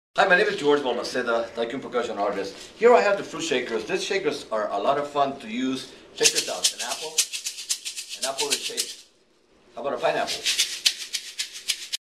Hi, my name is George Balmaseda, Tycoon percussion artist. Here I have the fruit shakers. These shakers are a lot of fun to use. Check this out, an apple is shaped. How about a pineapple?